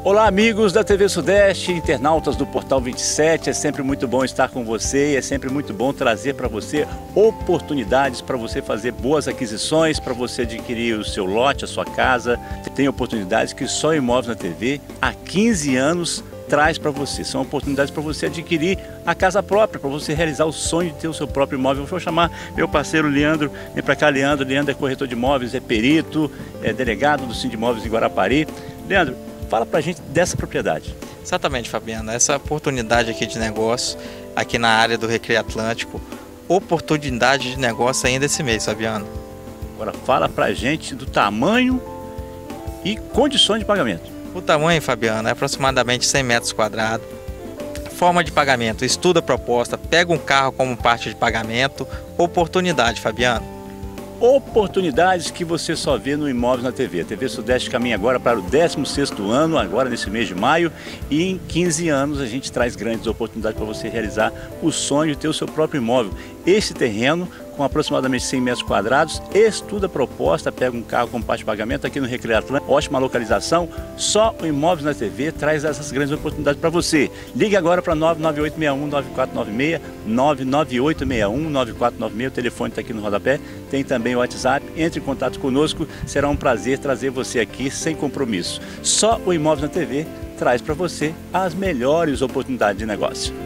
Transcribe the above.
Olá amigos da TV Sudeste, internautas do Portal 27, é sempre muito bom estar com você e é sempre muito bom trazer para você oportunidades para você fazer boas aquisições, para você adquirir o seu lote, a sua casa. Tem oportunidades que só Imóveis na TV há 15 anos traz para você. São oportunidades para você adquirir a casa própria, para você realizar o sonho de ter o seu próprio imóvel. Vou chamar meu parceiro Leandro, vem para cá Leandro. Leandro é corretor de imóveis, é perito, é delegado do Sindimóveis em Guarapari. Leandro, fala pra gente dessa propriedade. Exatamente, Fabiano. Essa oportunidade aqui de negócio, aqui na área do Recreio Atlântico, oportunidade de negócio ainda esse mês, Fabiano. Agora fala pra gente do tamanho e condições de pagamento. O tamanho, Fabiano, é aproximadamente 100 metros quadrados. Forma de pagamento, estuda a proposta, pega um carro como parte de pagamento. Oportunidade, Fabiano. Oportunidades que você só vê no Imóveis na TV. A TV Sudeste caminha agora para o 16º ano, agora nesse mês de maio, e em 15 anos a gente traz grandes oportunidades para você realizar o sonho de ter o seu próprio imóvel. Esse terreno, com aproximadamente 100 metros quadrados, estuda a proposta, pega um carro com parte de pagamento aqui no Recreio Atlântico, ótima localização, só o Imóveis na TV traz essas grandes oportunidades para você. Ligue agora para 99861-9496, 99861-9496, o telefone está aqui no rodapé, tem também o WhatsApp, entre em contato conosco, será um prazer trazer você aqui sem compromisso. Só o Imóveis na TV traz para você as melhores oportunidades de negócio.